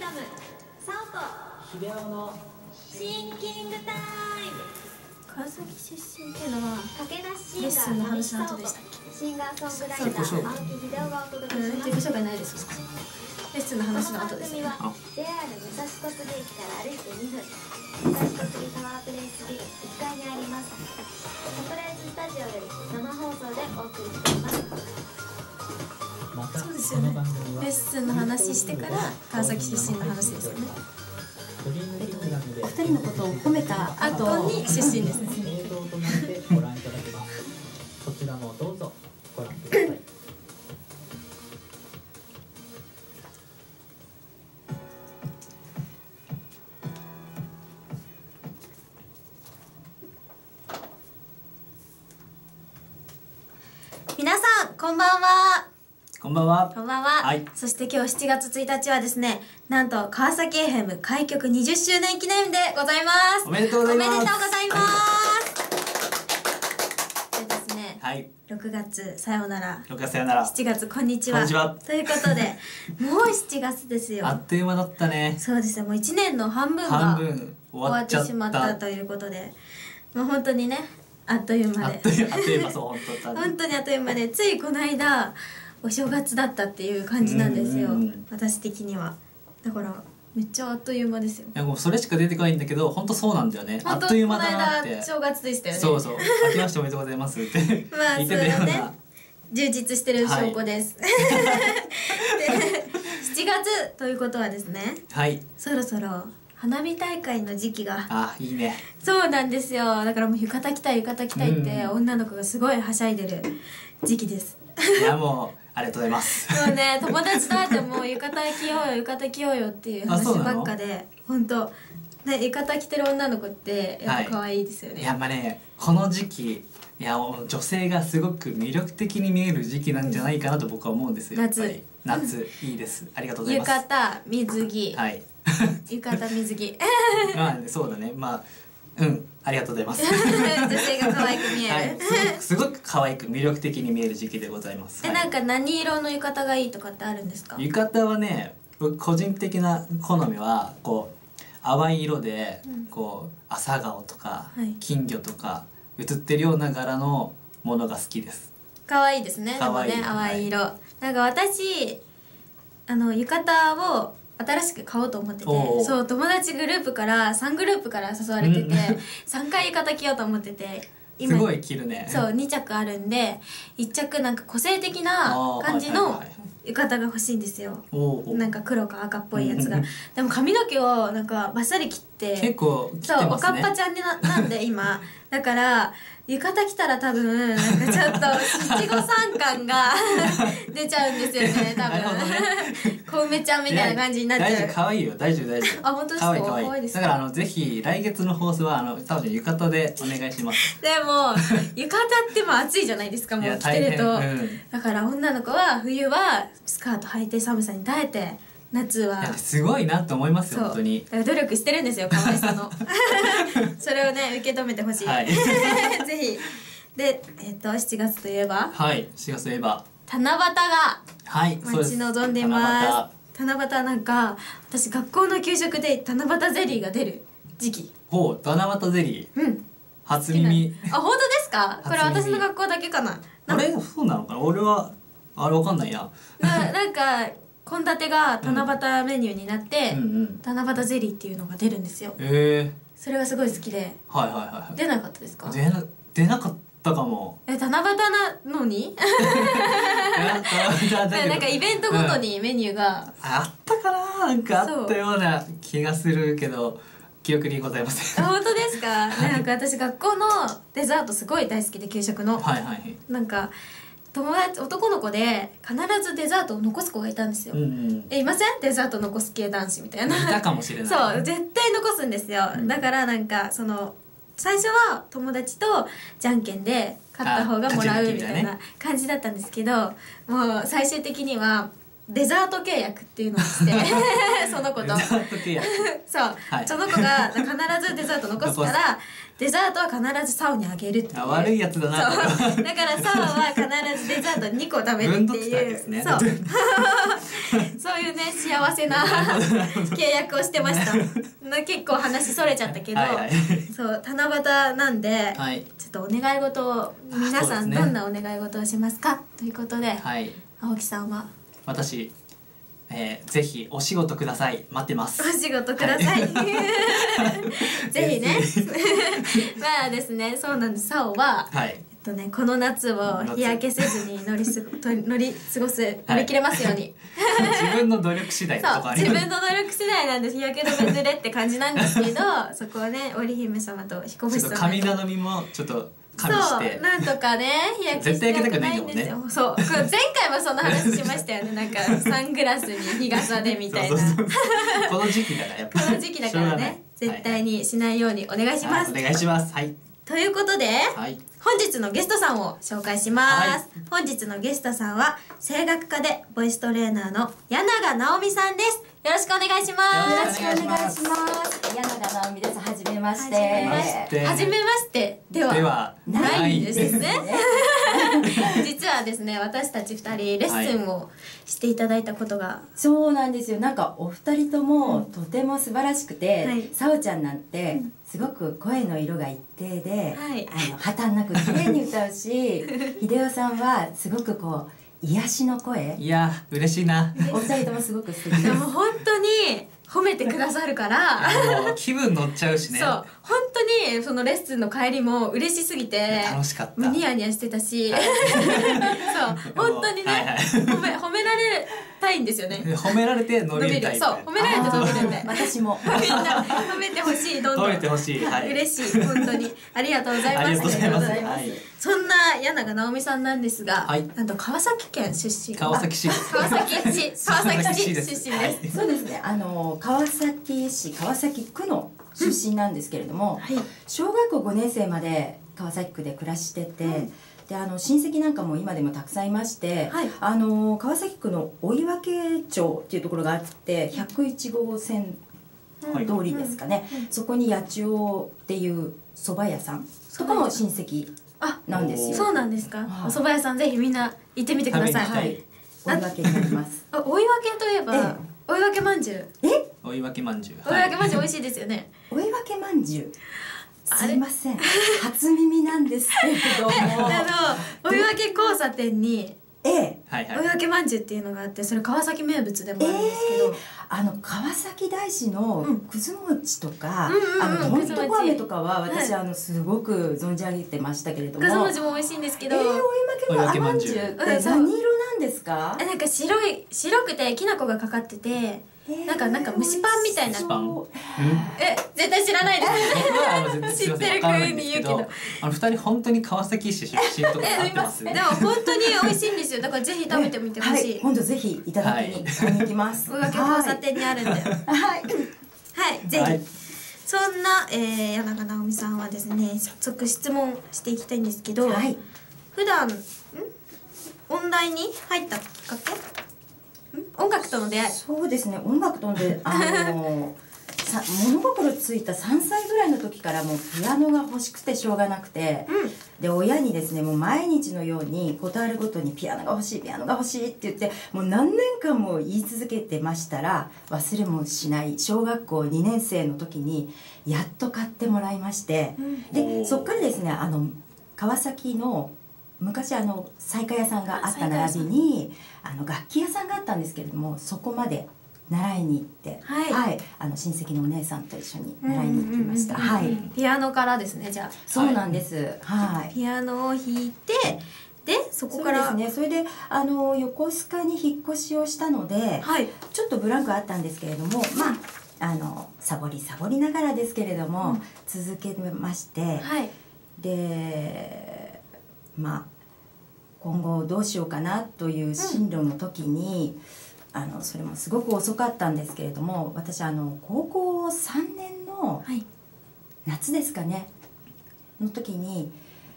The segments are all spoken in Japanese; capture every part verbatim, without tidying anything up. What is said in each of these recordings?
ダムサオと秀夫のシンキングタイム。 川崎出身っていうのは駆け出しレッスンの話の後シンガーでしたっけ？ シンガーソングライター青木秀夫がお届けします。 自己紹介ないです。レッスンの話の後ですね。 この番組は ジェイアール 武蔵小杉駅から歩いてにふん、武蔵小杉タワープレイスビルいっかいにありますサプライズスタジオより生放送でお送りしています。 またそうですよね。 この番組はレッスンの話してから川崎出身の話ですよね。 えっと、 お二人のことを褒めた後に出身ですね。 映像となってご覧いただきます。そちらもどうぞご覧ください。 皆さんこんばんは。 こんばんは。 こんばんは、 はい、 そして今日しちがつついたちはですね、なんと川崎 エフエム 開局にじゅっしゅうねん記念でございます。 おめでとうございます。 おめでとうございます。でですね、 はい、 ろくがつさようなら、 ろくがつさようなら、 しちがつこんにちは。 こんにちは。 ということでもうしちがつですよ。 あっという間だったね。 そうですね、もういちねんの半分が半分終わっちゃった終わってしまったということで、もう本当にね、あっという間であっというあっという間、そう本当だ。 本当にあっという間で、ついこの間お正月だったっていう感じなんですよ、 うんうんうん、 私的には。だからめっちゃあっという間ですよ。 いやもうそれしか出てこないんだけど、本当そうなんだよね。あっという間だなって。 この間正月でしたよね。 そうそう、明けましておめでとうございますってまあ言ってたような、 ね、充実してる証拠です、はい、でしちがつということはですね、 はい、 そろそろ花火大会の時期が。 あ、いいね。 そうなんですよ。だからもう浴衣着たい浴衣着たいって女の子がすごいはしゃいでる時期です。 いやもうありがとうございます。 そうね、友達と会っても浴衣着ようよ浴衣着ようよっていう話ばっかで、本当ね、浴衣着てる女の子ってやっぱ可愛いですよね。 はい、いやまあね、この時期、いや女性がすごく魅力的に見える時期なんじゃないかなと僕は思うんですよ。 夏やっぱり夏、いいです。ありがとうございます。 浴衣水着、 はい。 浴衣水着まあ、ね、そうだね、まあうんありがとうございます。 女性が可愛く見える、はい、 すごくすごく可愛く魅力的に見える時期でございます。 え、 はい、 なんか何色の浴衣がいいとかってあるんですか？ 浴衣はね、僕個人的な好みはこう淡い色で、うん、こう朝顔とか、はい、金魚とか映ってるような柄のものが好きです。 可愛いですね。でもね、淡い色、はい、なんか私あの浴衣を新しく買おうと思ってて、そう友達グループからさんグループから誘われててさんかい浴衣着ようと思ってて、 今すごい着るね。 そうにちゃくあるんで、いっちゃくなんか個性的な感じの浴衣が欲しいんですよ。なんか黒か赤っぽいやつがでも髪の毛をなんかバッサリ切って結構切ってますね。 そうおかっぱちゃんに な, なんで今だから浴衣着たら多分なんかちょっと七五三感が出ちゃうんですよね多分。小梅ちゃんみたいな感じになっちゃう。 大丈夫、可愛いよ、大丈夫大丈夫。 あ、本当ですか？可愛いです。 だからあのぜひ来月の放送はあの多分浴衣でお願いします。 でも浴衣っても暑いじゃないですか、もう着てると、うん、だから女の子は冬はスカート履いて寒さに耐えて、夏はすごいなと思いますよ本当に。 だから努力してるんですよ、可愛さのそれをね受け止めてほしい、はい、ぜひ。で、えっとしちがつといえば、 はい、しちがつといえば七夕が待ち望んでます。七夕なんか私学校の給食で七夕ゼリーが出る時期。 ほう、七夕ゼリー、うん、初耳。 あ、本当ですか？これ私の学校だけかな。 あれ、そうなのかな。俺はあれわかんないや。 な, なんか献立が七夕メニューになって、うんうんうん、七夕ゼリーっていうのが出るんですよ。へえ。それがすごい好きで。 はいはいはい。 出なかったですか？ 出な出なかったかも。 え、七夕なのに？なんかイベントごとにメニューが、うん、 あったかな、なんかあったような気がするけど記憶にございません。 本当ですか？なんか私学校のデザートすごい大好きで、給食の、はいはい、なんか友達男の子で必ずデザートを残す子がいたんですよ、うんうん、えいません？デザート残す系男子みたいな。 いたかもしれない。 そう絶対残すんですよ、うん、だからなんかその最初は友達とじゃんけんで勝った方がもらうみたいな感じだったんですけど、もう最終的にはデザート契約っていうのをしてその子とデザート契約そう、はい、その子が必ずデザート残すからデザートは必ずサオにあげるっていう。 あ、悪いやつだな。 そうだからサオは必ずデザートにこ食べるっていう、ね、そうそういうね幸せな契約をしてました結構話それちゃったけど、はいはい、そう七夕なんで、はい、ちょっとお願い事を皆さん、ね、どんなお願い事をしますかということで、はい、青木さんは。 私、えー、ぜひお仕事ください。待ってます。 お仕事ください、はい、ぜひねまあですね、そうなんです。サオは、はい、えっとね、この夏を日焼けせずに乗りすと乗り過ごす、乗り切れますように、 はい、自分の努力次第とかあります。 そう、自分の努力次第なんです。日焼け止めずれって感じなんですけどそこをね、織姫様と彦星様と神頼みもちょっと加味して、 そうなんとかね日焼けしてくないんですよ。そう、前回もその話しましたよね。なんかサングラスに日傘でみたいなそうそうそうこの時期だからやっぱこの時期だからね絶対にしないようにお願いします、 はい、お願いします。はい、 ということで、はい、本日のゲストさんを紹介します、はい、本日のゲストさんは声楽家でボイストレーナーの柳永直美さんです。よろしくお願いします。 よろしくお願いします。柳永直美です。はじめまして。 はじめましてでは、ではないんですね。実はですね、私たちふたりレッスンをしていただいたことが、はい、 そうなんですよ。なんかお二人ともとても素晴らしくて、はい、さおちゃんなんてすごく声の色が一定で、はい、あの破綻なく綺麗に歌うし秀夫さんはすごくこう癒しの声。 いや嬉しいな。 お二人ともすごく素敵です。 でも本当に褒めてくださるからもう気分乗っちゃうしね。 そう本当にそのレッスンの帰りも嬉しすぎて楽しかった。 ニヤニヤしてたしそう本当にね、はいはい、褒め褒められたいんですよね。 褒められて伸びるタイプ。 そう褒められて伸びるんで私もみんな褒めてほしい。どんどん褒めてほしい、はい、 嬉しい。本当にありがとうございます。ありがとうございます、はい、そんな柳永直美さんなんですが、はい、なんと川崎県出身。 川崎市川崎市川崎市出身です、はい、 そうですね。あの川崎市川崎区の出身なんですけれども、うんはい、小学校ごねん生まで川崎区で暮らしてて、うん、であの親戚なんかも今でもたくさんいまして、はい、あの川崎区の追分町っていうところがあってひゃくいち号線通りですかね、うんうんうん、そこに八千代っていう蕎麦屋さんとかも親戚なんですよ。 そうなんですか。お蕎麦屋さんぜひみんな行ってみてください。 はい、追分になります。 あ、追分といえば追分まんじゅう。 え？ 追分まんじゅう。 追分まんじゅう美味しいですよね。 追分まんじゅう。すいません。初耳なんですけれども。 あの追分交差点に。 ええ、 追分まんじゅうっていうのがあって、それ川崎名物でもあるんですけど、えー、 あの川崎大師のくず餅とか、あのとんとこ飴とかは私、はい、あのすごく存じ上げてましたけれども、 くず餅も美味しいんですけど、 えー、追分まんじゅうって何色なんですか？ なんか白い白くてきな粉がかかってて。なんかなんか蒸しパンみたいな。え、絶対知らないですよね。知ってる風に言うけど、 あの二人本当に川崎市出身とか合ってます？ でも本当に美味しいんですよ。だからぜひ食べてみてほしい。 今度ぜひいただきに買いに行きます。 追分交差点にあるんで。はい。はい、ぜひ。そんな柳永直美さんはですね、早速質問していきたいんですけど、普段ん音大に入ったきっかけ？音楽との出会い。 そうですね、音楽との出会い、あのさ物心ついたさんさいぐらいの時からもうピアノが欲しくてしょうがなくて、うん、で親にですねもう毎日のように事あるごとにピアノが欲しいピアノが欲しいって言ってもう何年間も言い続けてましたら忘れもしない小学校にねん生の時にやっと買ってもらいまして、うん、でそっからですねあの川崎の昔あの西瓜屋さんがあった並びにあの楽器屋さんがあったんですけれどもそこまで習いに行って、はい、はい、あの親戚のお姉さんと一緒に習いに行きました。はい。 ピアノからですね、じゃあ。 そうなんです。はい。 ピアノを弾いて、でそこからそうですね。それであの横須賀に引っ越しをしたので、はい、ちょっとブランクあったんですけれども、まああのサボりサボりながらですけれども、うん、続けまして、はい、で。まあ、今後どうしようかなという進路の時に、うん、あのそれもすごく遅かったんですけれども私あの高校さんねんの夏ですかねの時に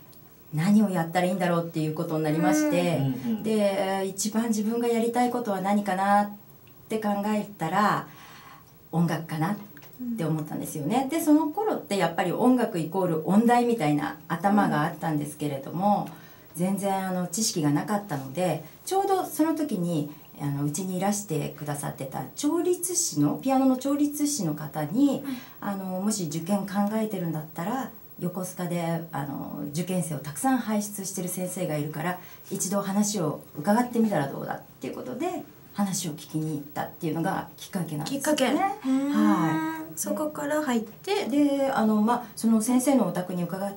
何をやったらいいんだろうっていうことになりまして、 うん、 で一番自分がやりたいことは何かなって考えたら音楽かなって思ったんですよね。でその頃ってやっぱり音楽イコール音大みたいな頭があったんですけれども、全然あの知識がなかったので、ちょうどその時にあのうちにいらしてくださってた調律師のピアノの調律師の方に、あのもし受験考えてるんだったら横須賀であの受験生をたくさん輩出してる先生がいるから一度話を伺ってみたらどうだっていうことで話を聞きに行ったっていうのがきっかけなんですよね。 きっかけ。 はい。 そこから入ってであの、まあ、その先生のお宅に伺って、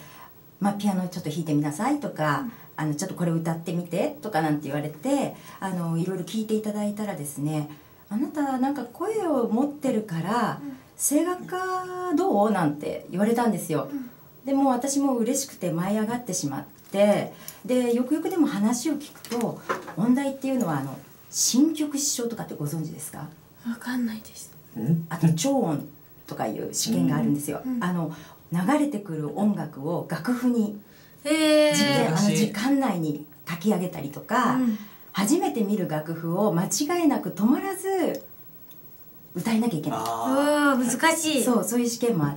まあ、ピアノちょっと弾いてみなさいとか、うん、あのちょっとこれ歌ってみてとかなんて言われてあのいろいろ聞いていただいたらですね、あなたなんか声を持ってるから、うん声楽家どうなんて言われたんですよ、うん、でも私も嬉しくて舞い上がってしまって、でよくよくでも話を聞くと音大っていうのはあの新曲師匠とかってご存知ですか？ わかんないです。 あと超音とかいう試験があるんですよ、うん、あの流れてくる音楽を楽譜に時間、あの時間内に書き上げたりとか、うん、初めて見る楽譜を間違いなく止まらず歌えなきゃいけない。 あー難しい。 そうそういう試験もあって、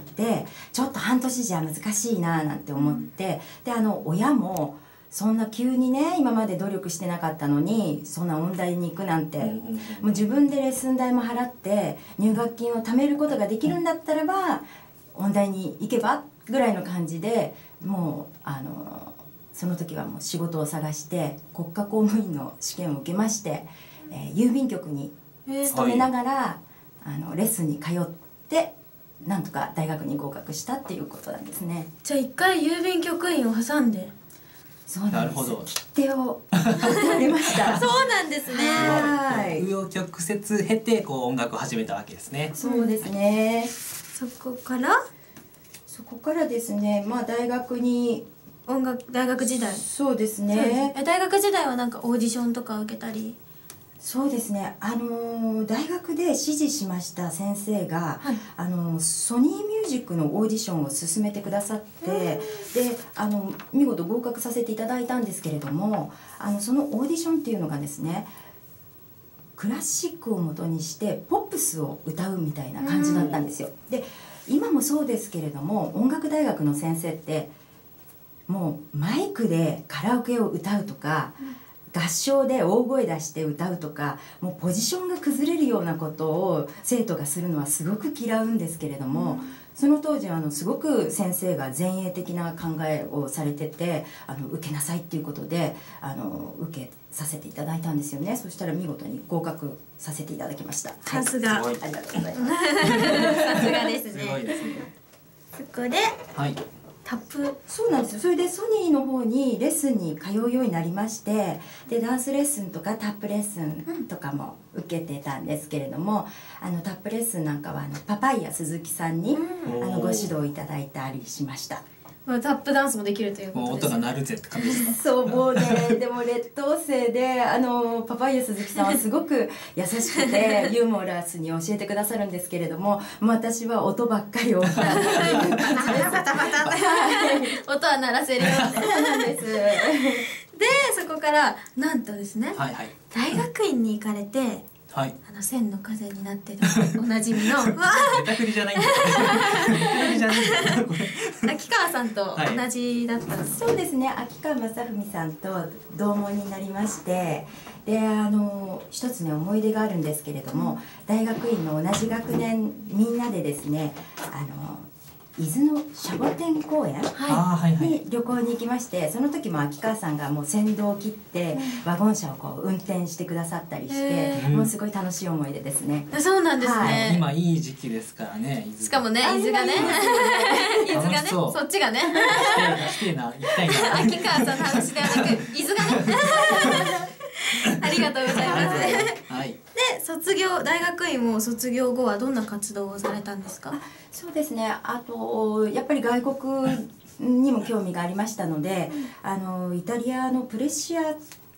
ちょっと半年じゃ難しいななんて思って、うん、であの親もそんな急にね今まで努力してなかったのにそんな音大に行くなんて、うん、もう自分でレッスン代も払って入学金を貯めることができるんだったらば音大に行けばぐらいの感じで、もうあのその時はもう仕事を探して国家公務員の試験を受けまして、えー、郵便局に勤めながら、えーはいあのレッスンに通ってなんとか大学に合格したっていうことなんですね。 じゃあ一回郵便局員を挟んで。 そうなんです。切手を買っておりましたそうなんですね。 はい。 紆余曲折経てこう音楽を始めたわけですね。 そうですね。 そこからそこからですね、まあ大学に音楽大学時代。 そうですね。 え大学時代はなんかオーディションとか受けたり。 そうですね、あのー、大学で指示しました先生が、はい、あのー、ソニーミュージックのオーディションを進めてくださって、であの見事合格させていただいたんですけれども、あのそのオーディションっていうのがですねクラシックを元にしてポップスを歌うみたいな感じだったんですよ。で今もそうですけれども音楽大学の先生ってもうマイクでカラオケを歌うとか、うん合唱で大声出して歌うとか、もうポジションが崩れるようなことを生徒がするのはすごく嫌うんですけれども、うん、その当時はあのすごく先生が前衛的な考えをされてて、あの受けなさいっていうことであの受けさせていただいたんですよね。そしたら見事に合格させていただきました。 さすが、 はい、ありがとうございますさすがですね。 すごいですね。 そこで、 はいタップそうなんですよ。それでソニーの方にレッスンに通うようになりまして、でダンスレッスンとかタップレッスンとかも受けてたんですけれども、あのタップレッスンなんかはあのパパイヤ鈴木さんに、うん、あのご指導いただいたりしました。 タップダンスもできるということです。 もう音が鳴るぜって感じですか。 そうもうねでも劣等生であのパパイヤ鈴木さんはすごく優しくてユーモラスに教えてくださるんですけれども、私は音ばっかりを音は鳴らせるようなんですでそこからなんとですね、 はいはい、 大学院に行かれて、 はい、 あの千の風になってたおなじみのネタ振りじゃないんだ秋川さんと同じだったんです、 はい、そうですね。秋川正文さんと同門になりまして、であの一つね思い出があるんですけれども、大学院の同じ学年みんなでですねあの伊豆のシャボテン公園に旅行に行きまして、その時も秋川さんがもう先導を切ってワゴン車をこう運転してくださったりして、もうすごい楽しい思い出ですね。 そうなんですね、はい、 今いい時期ですからね。 しかもね伊豆がね伊豆がねそっちがね来てえな行きたいな秋川さんの話ではなく伊豆がねありがとうございます、はい、で卒業大学院を卒業後はどんな活動をされたんですか？ そうですね、あとやっぱり外国にも興味がありましたので、うん、あのイタリアのプレッシア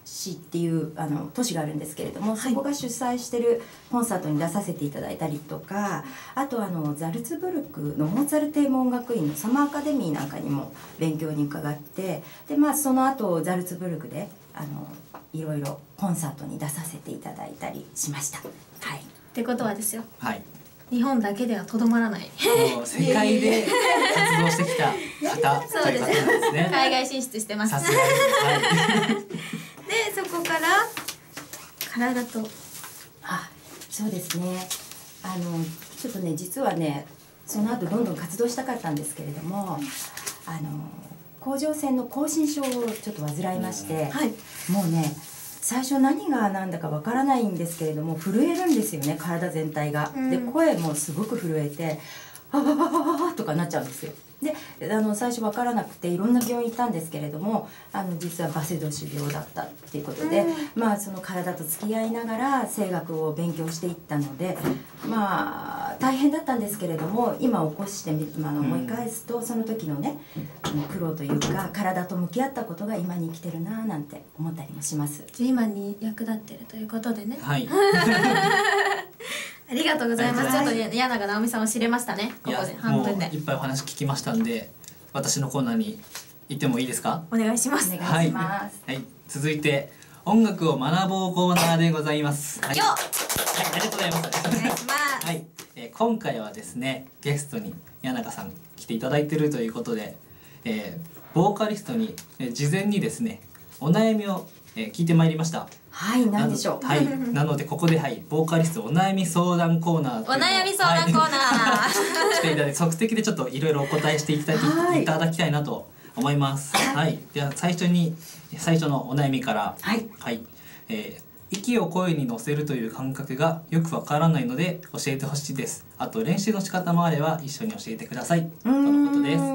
市っていうあの都市があるんですけれども、そこが主催してるコンサートに出させていただいたりとか、あとあのザルツブルクのモーツァルト英語音楽院のサマーアカデミーなんかにも勉強に伺って、でまあその後ザルツブルクであのいろいろコンサートに出させていただいたりしました。はい。 ってことはですよ、 はい。 日本だけではとどまらない。 もう世界で活動してきた方という方なんですね。 海外進出してます。 さすがです。はい。 でそこから体と、 あ、そうですね。あのちょっとね実はねその後どんどん活動したかったんですけれども、あの甲状腺の亢進症をちょっと患いまして、 はい、 もうね最初何が何だかわからないんですけれども震えるんですよね、体全体が。 うん、 で声もすごく震えて「あわわわわ」とかなっちゃうんですよ。であの最初分からなくていろんな病院行ったんですけれども、あの実はバセドシ病だったっていうことで、うん、まあその体と付き合いながら声楽を勉強していったので、まあ大変だったんですけれども、今起こしてみ、まあ、思い返すとその時のね苦労というか体と向き合ったことが今に生きてるななんて思ったりもします。 今に役立ってるということでね。 はい。 ありがとうございます。ちょっと柳中直美さんを知れましたね。ここで半分で。 いっぱいお話聞きましたんで、私のコーナーに行ってもいいですか？ お願いします。 お願いします。 はい。はい、続いて音楽を学ぼうコーナーでございます。はい。 よっ。 はい、ありがとうございます。 お願いします。 はい、えー、今回はですねゲストに柳中さん来ていただいているということで、えー、ボーカリストに、えー、事前にですねお悩みを、えー、聞いてまいりました。 はい、何でしょう。 はい、なのでここではいボーカリストお悩み相談コーナーお悩み相談コーナー、 はい、していただいて即席でちょっといろいろお答えしていただき、はい、いただきたいなと思います。はい、では最初に最初のお悩みから、 はい、 はい、えー、息を声に乗せるという感覚がよくわからないので教えてほしいです。あと練習の仕方もあれば一緒に教えてください。とのことです。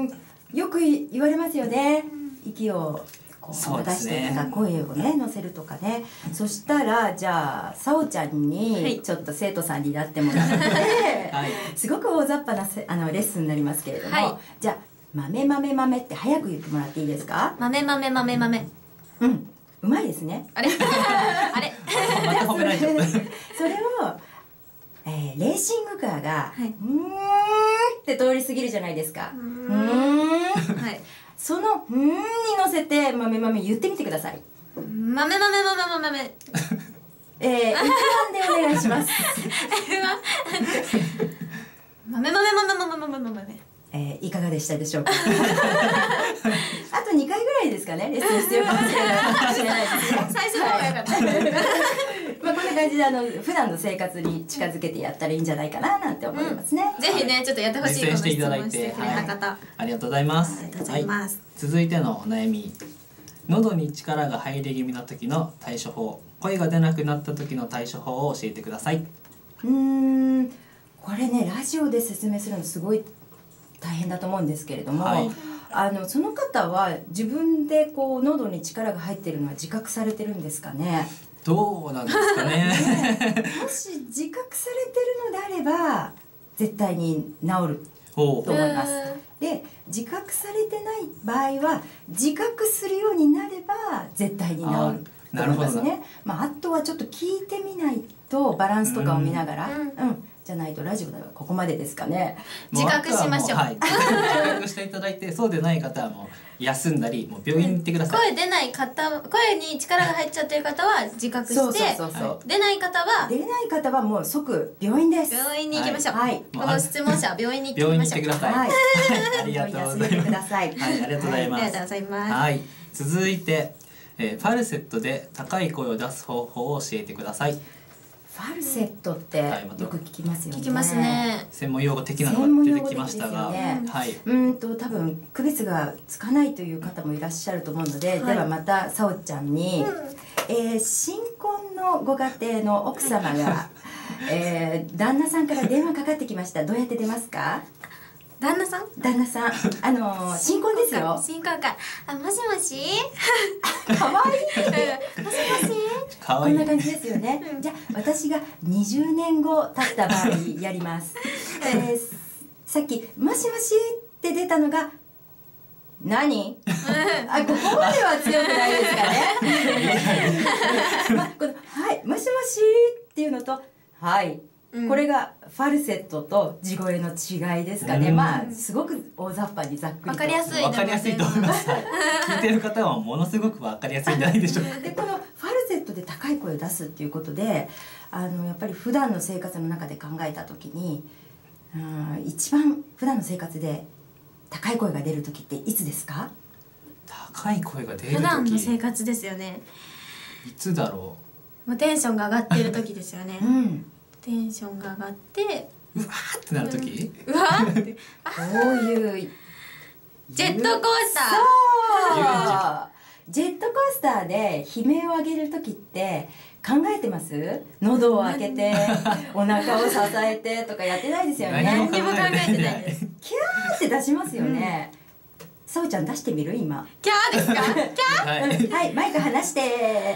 よく言われますよね。息をこう出してとか、 ね、 声をね乗せるとかね。そしたらじゃあさおちゃんにちょっと生徒さんになってもらって、はい、すごく大雑把なせあのレッスンになりますけれども、はい、じゃあ豆豆豆って早く言ってもらっていいですか？ 豆豆豆豆。 うん、うまいですね。 あれあれまた褒められちゃった。 それを、えー、レーシングカーが、はい、うーんって通り過ぎるじゃないですか。うーん、はい、そのうーんに乗せて豆豆言ってみてください。 豆豆豆豆豆。 えー、一番でお願いします。 豆豆豆豆豆豆豆。 えー、いかがでしたでしょうか。あとにかいぐらいですかね、レッスン必要かもしれないですね。 最初の方がよかった。 まあこんな感じであの普段の生活に近づけてやったらいいんじゃないかななんて思いますね。 うん、ぜひねちょっとやってほしいこと質問してくれた方、はい、 ありがとうございます。 ありがとうございます。 はい、続いてのお悩み、喉に力が入り気味な時の対処法、声が出なくなった時の対処法を教えてください。 うーん、これねラジオで説明するのすごい大変だと思うんですけれども、はい、あのその方は自分でこう喉に力が入っているのは自覚されてるんですかね。 どうなんですかね。 ね、もし自覚されてるのであれば絶対に治ると思います。で自覚されてない場合は自覚するようになれば絶対に治ると思いますね。まあ、あとはちょっと聞いてみないとバランスとかを見ながら、うん、うんじゃないとラジオではここまでですかね。 自覚しましょう。 はい、自覚していただいて、そうでない方はもう休んだり、もう病院に行ってください。 声出ない方、声に力が入っちゃってる方は自覚して、そうそうそうそう、出ない方は出ない方はもう即病院です。 病院に行きましょう。 はい。 この質問者は病院に行ってみましょう。病院に行ってください。はい。ありがとうございます。はい、ありがとうございます。 ありがとうございます。 はい。続いて、えー、ファルセットで高い声を出す方法を教えてください。 ファルセットってよく聞きますよね。 聞きますね。 専門用語的なのが出てきましたが、 ね、はい。うんと多分区別がつかないという方もいらっしゃると思うので、はい、ではまたさおちゃんに、うん、えー、新婚のご家庭の奥様が、えー、旦那さんから電話かかってきました。どうやって出ますか？ 旦那さん？ 旦那さん、あのー、新婚ですよ。 新婚か。あ、もしもし。 可愛い。 もしもし。 こんな感じですよね。じゃあ私がにじゅうねんご経った場合やります。えー、さっきもしもしって出たのが何あ、ここまでは強くないですかね。まあ、このはいもしもしっていうのとはい、うん、これがファルセットと地声の違いですかね。まあすごく大雑把にざっくりとわかりやすいわかりやすいと思います。聞いてる方はものすごくわかりやすいんじゃないでしょうか。 でこのファルセットで高い声を出すっていうことで、あのやっぱり普段の生活の中で考えた時に、うん、一番普段の生活で高い声が出る時っていつですか？ 高い声が出る時。 普段の生活ですよね。 いつだろう。もうテンションが上がってる時ですよね。 うん。 テンションが上がって、 うわーってなる時。 うん、うわーって。こういうジェットコースター。 そう。ジェットコースターで悲鳴を上げる時って考えてます？喉を開けてお腹を支えてとかやってないですよね。 何にも考えてないです。 キャーって出しますよね。さおちゃん出してみる今。 キャーですか？キャー？ はい、 はい、マイク離して。キャ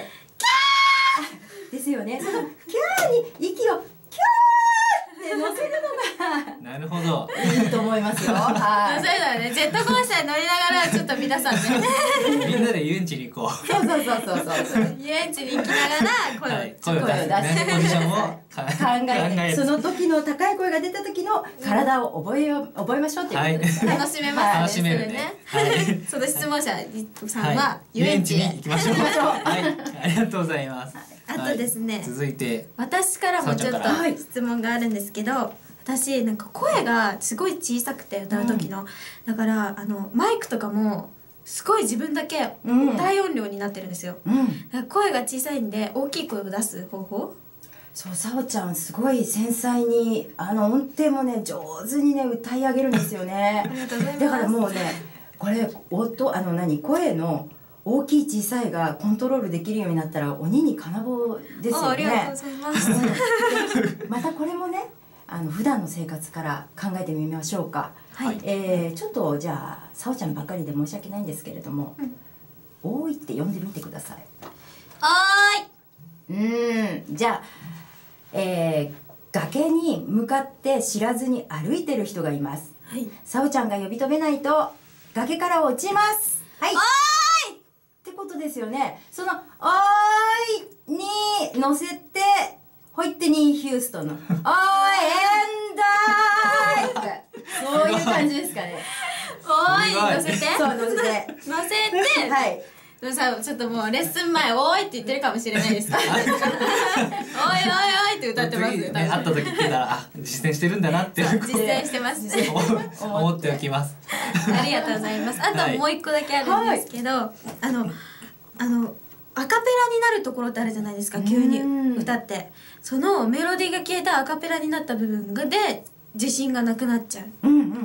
ーですよね。そのキャーに息をキャーって乗せるのがなるほどいいと思いますよ。はい。 そうだよね。ジェットコースターに乗りながらちょっと皆さんね。 みんなで遊園地に行こう。 そうそうそうそうそう。 遊園地に行きながら声を、 はい、声を出すね。ポジションを考えて、その時の高い声が出た時の体を覚えよ覚えましょうっていうことですね。 楽しめますね。 楽しめるね。 はい。その質問者さんは遊園地に行きましょう。はい、ありがとうございます。 あとですね。 続いて私からもちょっと質問があるんですけど。私なんか声がすごい小さくて歌う時の、うん、だからあのマイクとかもすごい自分だけ大音量になってるんですよ、うん、だから声が小さいんで大きい声を出す方法。 そうさおちゃんすごい繊細にあの音程もね上手にね歌い上げるんですよね。 ありがとうございます。 だからもうねこれ音あの何声の大きい小さいがコントロールできるようになったら鬼に金棒ですよね。 ありがとうございます。 またこれもねあの普段の生活から考えてみましょうか。 はい。 えー、ちょっとじゃあさおちゃんばっかりで申し訳ないんですけれども、うん、おーいって呼んでみてください。 おーい。 うん、じゃあ、えー、崖に向かって知らずに歩いてる人がいます。 はい。 さおちゃんが呼び止めないと崖から落ちます。はい。 おーいってことですよね。そのおーいに乗せて。ホイットニー・ヒューストンの「おーいエンダーイ!」ってそういう感じですかね。 おーい乗せてそう乗せて乗せてはいでもさちょっともうレッスン前「おーい!」って言ってるかもしれないですおいおいおいって歌ってます。 ね、会った時聞いたらあ実践してるんだなって実践してます思っておきます。 ありがとうございます。あともう一個だけあるんですけど、はい、あのあのアカペラになるところってあるじゃないですか。急に歌ってそのメロディーが消えたアカペラになった部分で自信がなくなっちゃう。 うんうんうん。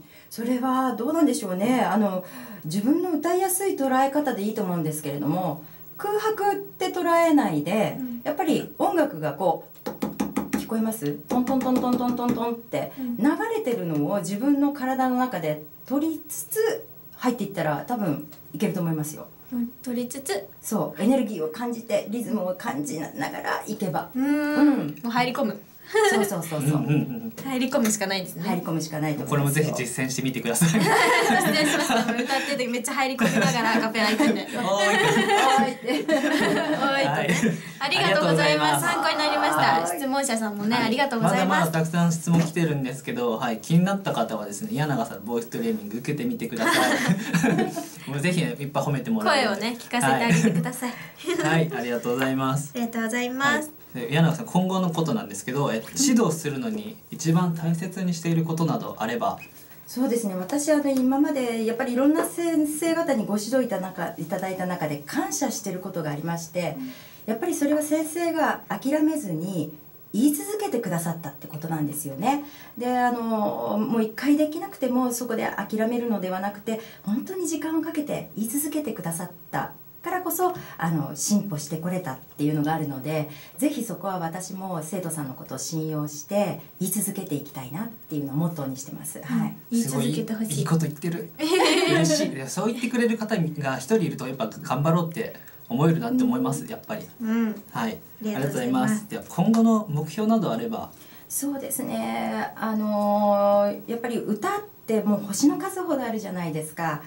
それはどうなんでしょうね。あの自分の歌いやすい捉え方でいいと思うんですけれども、空白って捉えないで、うん、やっぱり音楽がこう聞こえます？トントントントントントントンって流れてるのを自分の体の中で取りつつ入っていったら多分いけると思いますよ。 取りつつそうエネルギーを感じてリズムを感じながらいけばうん、うん、もう入り込む。 そうそうそうそう入り込むしかないですね。 入り込むしかないと思います。 これもぜひ実践してみてください。 実践しました。歌っててめっちゃ入り込みながらアカペラ行ってね。 おーいっておーいっておーいってね。ありがとうございます。参考になりました。質問者さんもね、ありがとうございます。 まだまだたくさん質問来てるんですけど、はい、気になった方はですね、柳永さんボイストレーニング受けてみてください。もうぜひ、ね、いっぱい褒めてもらえる。 声をね聞かせてあげてください。 はい、ありがとうございます。 ありがとうございます。 柳永さん今後のことなんですけど、え指導するのに一番大切にしていることなどあれば。 そうですね、私は、ね、今までやっぱりいろんな先生方にご指導いた中いただいた中で感謝していることがありまして、うん、やっぱりそれは先生が諦めずに言い続けてくださったってことなんですよね。であのもう一回できなくてもそこで諦めるのではなくて本当に時間をかけて言い続けてくださったからこそあの進歩してこれたっていうのがあるので、ぜひそこは私も生徒さんのことを信用して言い続けていきたいなっていうのをモットーにしてます。はい、 言い続けてほしい。 いいこと言ってる。嬉しい。そう言ってくれる方が一人いるとやっぱ頑張ろうって思えるなって思います、やっぱり。 うん、 はい、ありがとうございます。では今後の目標などあれば。 そうですね。あのー、やっぱり歌ってもう星の数ほどあるじゃないですか。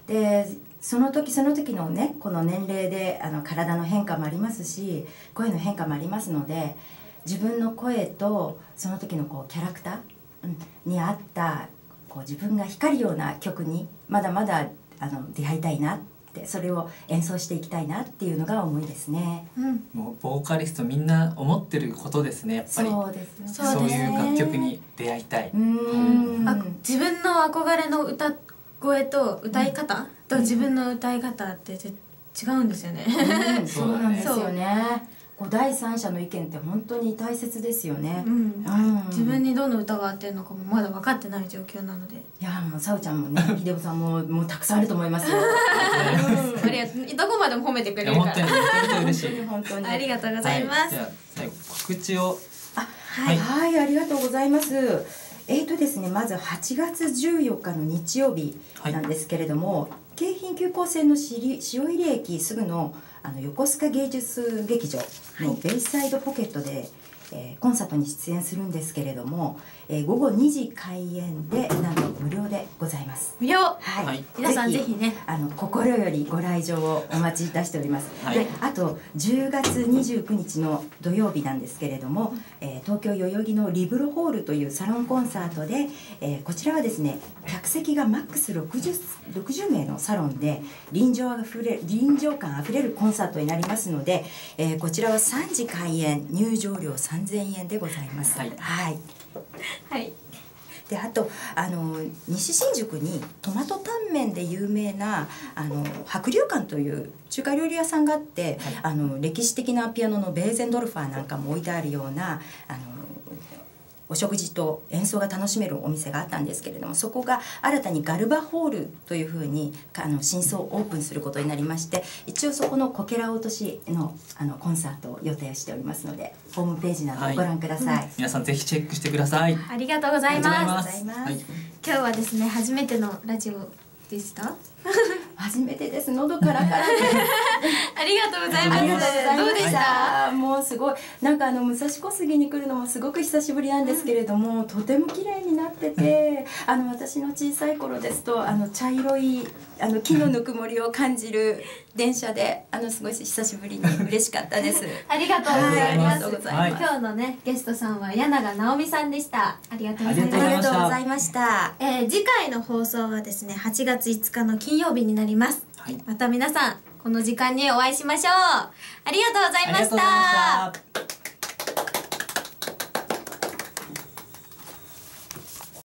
でその時その時のねこの年齢であの体の変化もありますし声の変化もありますので、自分の声とその時のこうキャラクター、うん、に合ったこう自分が光るような曲にまだまだあの出会いたいなって、それを演奏していきたいなっていうのが思いですね。 うん、 もうボーカリストみんな思ってることですね、やっぱり。 そうですね。 そういう楽曲に出会いたい。 うーんあ自分の憧れの歌声と歌い方と自分の歌い方ってぜ違うんですよね。 うんそうなんですよね。こう第三者の意見って本当に大切ですよね。 うんうん自分にどの歌が合ってるのかもまだ分かってない状況なので。 いやもうさおちゃんもね秀夫さんももうたくさんあると思いますよ。 ありがとう。どこまでも褒めてくれるから。 いや本当に本当に嬉しい。 本当にありがとうございます。 はい、じゃあ最後告知を。 あははいい、はい、ありがとうございます。えーとですね、まずはちがつじゅうよっかの日曜日なんですけれども、京浜急行線のしり塩入駅すぐのあの横須賀芸術劇場のベイサイドポケットで、えーコンサートに出演するんですけれども、えー、午後にじ開演でなんと無料でございます。 無料。 はい、 はい皆さんぜひねあの心よりご来場をお待ちいたしております。 はいで、あとじゅうがつにじゅうくにちの土曜日なんですけれども、えー東京代々木のリブロホールというサロンコンサートで、えーこちらはですね、客席がマックスろくじゅう、ろくじゅうめいのサロンで臨場あふれ臨場感あふれるコンサートになりますので、えーこちらはさんじ開演、入場料さんぜんえんでございます。 はいはいはい。 であとあの西新宿にトマトタンメンで有名なあの白龍館という中華料理屋さんがあって、 はいあの歴史的なピアノのベーゼンドルファーなんかも置いてあるようなあのお食事と演奏が楽しめるお店があったんですけれども、そこが新たにガルバホールというふうにあの新装オープンすることになりまして、一応そこのこけら落としのあのコンサートを予定しておりますので、ホームページなどをご覧ください。 皆さんぜひチェックしてください。 ありがとうございます。 ありがとうございますはい今日はですね初めてのラジオでした。 初めてです。喉からからです。 ありがとうございます。 ありがとうございまどうでした？ した。もうすごいなんかあの武蔵小杉に来るのもすごく久しぶりなんですけれども、とても綺麗になってて、あの私の小さい頃ですとあの茶色いあの木のぬくもりを感じる電車であのすごい久しぶりに嬉しかったです。 ありがとうございます。 はいありがとうございます今日のねゲストさんは柳永直美さんでした。ありがとうございありがとうございま。 ますしたありがとうございました。 えー次回の放送はですねはちがついつかの金曜日になります。 はいまた皆さんこの時間にお会いしましょう。ありがとうございましありがとうございまたした。